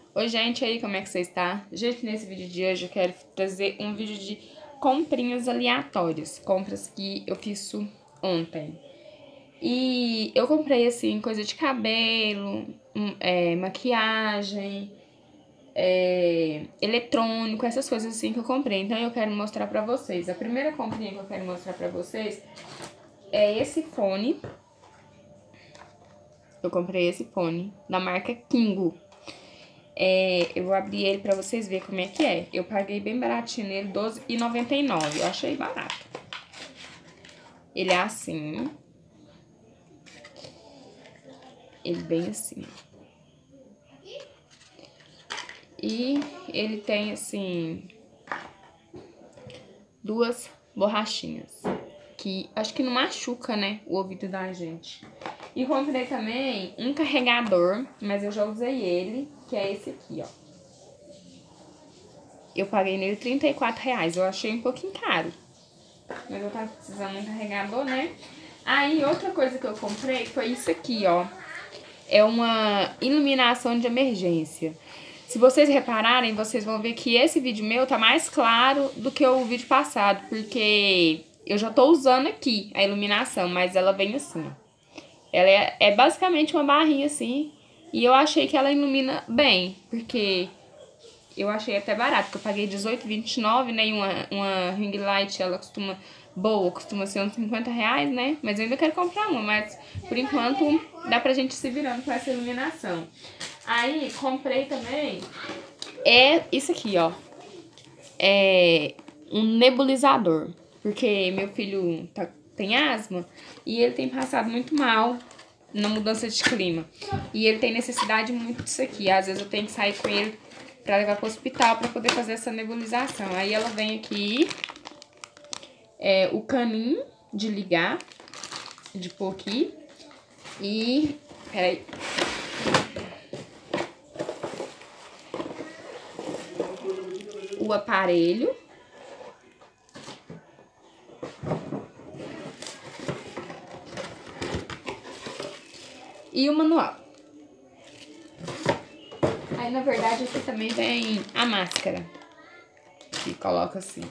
Oi, gente, aí, como é que você está? Gente, nesse vídeo de hoje eu quero trazer um vídeo de comprinhas aleatórias, compras que eu fiz ontem. E eu comprei, assim, coisa de cabelo, maquiagem, eletrônico, essas coisas assim que eu comprei. Então eu quero mostrar pra vocês. A primeira comprinha que eu quero mostrar pra vocês é esse fone. Eu comprei esse fone da marca Kingo. Eu vou abrir ele pra vocês verem como é que é. Eu paguei bem baratinho nele, R$12,99. Eu achei barato. Ele é assim. Ele bem assim. E ele tem, assim, duas borrachinhas. Que acho que não machuca, né, o ouvido da gente. E comprei também um carregador, mas eu já usei ele, que é esse aqui, ó. Eu paguei nele R$34. Eu achei um pouquinho caro. Mas eu tava precisando de um carregador, né? Aí, outra coisa que eu comprei foi isso aqui, ó. É uma iluminação de emergência. Se vocês repararem, vocês vão ver que esse vídeo meu tá mais claro do que o vídeo passado. Porque eu já tô usando aqui a iluminação, mas ela vem assim, ó. Ela é basicamente uma barrinha assim. E eu achei que ela ilumina bem, porque eu achei até barato, porque eu paguei R$18,29, né? E uma ring light, ela costuma ser uns R$50, né? Mas eu ainda quero comprar uma, mas por enquanto dá pra gente se virando com essa iluminação. Aí comprei também isso aqui, ó. É um nebulizador, porque meu filho tem asma e ele tem passado muito mal na mudança de clima. E ele tem necessidade muito disso aqui. Às vezes eu tenho que sair com ele pra levar pro hospital pra poder fazer essa nebulização. Aí ela vem aqui, o caninho de ligar, de pôr aqui. E, peraí. O aparelho. E o manual. Aí, na verdade, aqui também vem a máscara. Que coloca assim.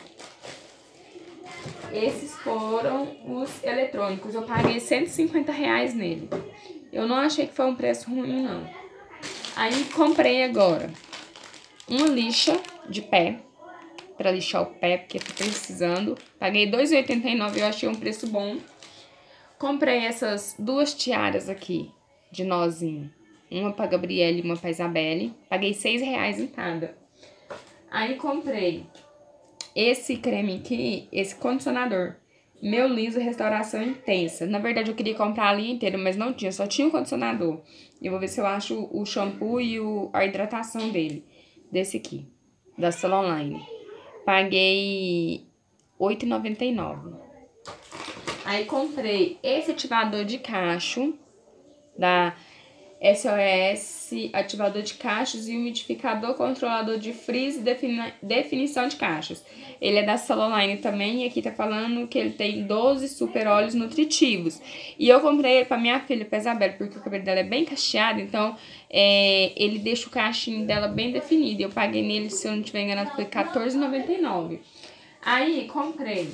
Esses foram os eletrônicos. Eu paguei R$150 nele. Eu não achei que foi um preço ruim, não. Aí, comprei agora uma lixa de pé. Pra lixar o pé, porque tô precisando. Paguei R$2,89, eu achei um preço bom. Comprei essas duas tiaras aqui, de nozinho. Uma pra Gabriele e uma pra Isabelle. Paguei R$6 em cada. Aí comprei esse creme aqui, esse condicionador. Meu Liso Restauração Intensa. Na verdade, eu queria comprar a linha inteira, mas não tinha. Só tinha o condicionador. Eu vou ver se eu acho o shampoo e a hidratação dele. Desse aqui, da Salonline. Paguei R$8,99. Aí comprei esse ativador de cacho da SOS, ativador de cachos e umidificador controlador de frizz e definição de cachos. Ele é da Salonline também e aqui tá falando que ele tem 12 super óleos nutritivos. E eu comprei ele pra minha filha, pra Isabela, porque o cabelo dela é bem cacheado, então ele deixa o cachinho dela bem definido. Eu paguei nele, se eu não estiver enganado, foi R$14,99. Aí comprei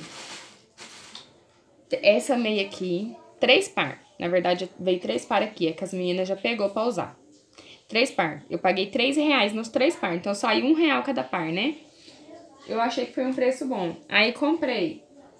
essa meia aqui, 3 par. Na verdade, veio 3 par aqui, é que as meninas já pegou pra usar. 3 par. Eu paguei R$3 nos 3 par, então saiu R$1 cada par, né? Eu achei que foi um preço bom. Aí comprei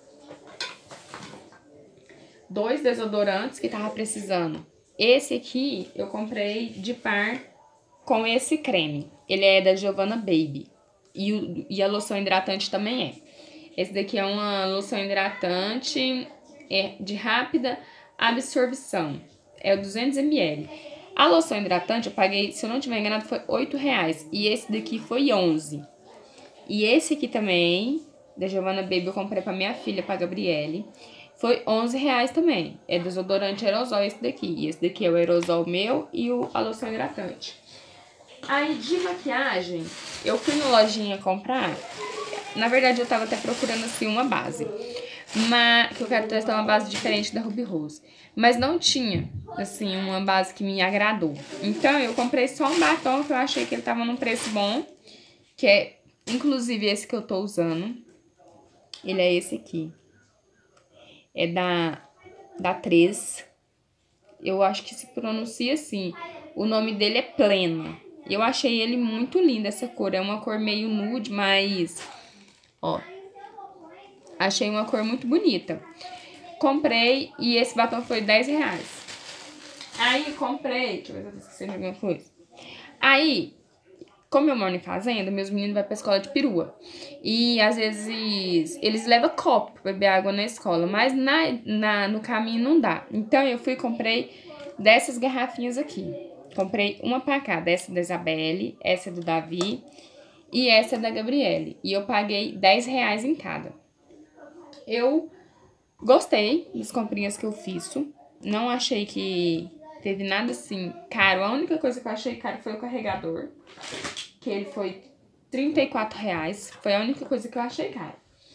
2 desodorantes que tava precisando. Esse aqui eu comprei de par com esse creme. Ele é da Giovanna Baby. E a loção hidratante também é. Esse daqui é uma loção hidratante de rápida absorção. É o 200 ml. A loção hidratante eu paguei, se eu não tiver enganado, foi R$8. E esse daqui foi 11. E esse aqui também, da Giovanna Baby, eu comprei pra minha filha, pra Gabriele. Foi R$11 também. É desodorante aerosol esse daqui. E esse daqui é o aerosol meu e a loção hidratante. Aí, de maquiagem, eu fui na lojinha comprar. Na verdade, eu tava até procurando, assim, uma base. mas que eu quero testar uma base diferente da Ruby Rose. Mas não tinha, assim, uma base que me agradou. Então, eu comprei só um batom que eu achei que ele tava num preço bom, que é, inclusive, esse que eu tô usando. Ele é esse aqui. É da 3. Eu acho que se pronuncia assim. O nome dele é Plena. Eu achei ele muito lindo, essa cor. É uma cor meio nude, mas... Ó. Achei uma cor muito bonita. Comprei e esse batom foi R$10. Aí, comprei... Deixa eu ver se eu tô esquecendo de alguma coisa. Aí, como eu moro em fazenda, meus meninos vão pra escola de perua. E, às vezes, eles levam copo pra beber água na escola. Mas no caminho não dá. Então, eu fui e comprei dessas garrafinhas aqui. Comprei uma pra cá. Dessa da Isabelle, essa é do Davi e essa é da Gabriele. E eu paguei R$10 em cada. Eu gostei das comprinhas que eu fiz. Não achei que teve nada assim caro. A única coisa que eu achei caro foi o carregador, que ele foi R$34. Foi a única coisa que eu achei caro.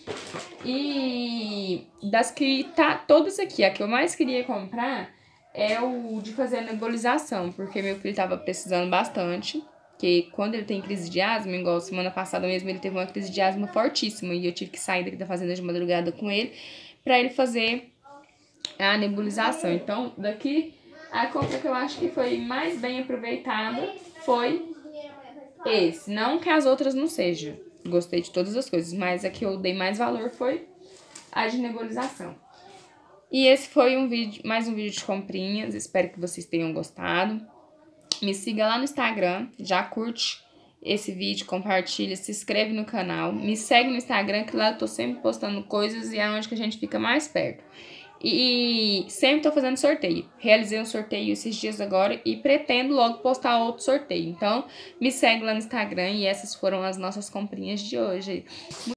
E das que tá todas aqui, a que eu mais queria comprar é o de fazer a nebulização, porque meu filho tava precisando bastante. Que quando ele tem crise de asma, igual semana passada mesmo, ele teve uma crise de asma fortíssima. E eu tive que sair daqui da fazenda de madrugada com ele pra ele fazer a nebulização. Então, daqui, a compra que eu acho que foi mais bem aproveitada foi esse. Não que as outras não sejam. Gostei de todas as coisas, mas a que eu dei mais valor foi a de nebulização. E esse foi mais um vídeo de comprinhas. Espero que vocês tenham gostado. Me siga lá no Instagram, já curte esse vídeo, compartilha, se inscreve no canal. Me segue no Instagram, que lá eu tô sempre postando coisas e é onde que a gente fica mais perto. E sempre tô fazendo sorteio. Realizei um sorteio esses dias agora e pretendo logo postar outro sorteio. Então, me segue lá no Instagram e essas foram as nossas comprinhas de hoje.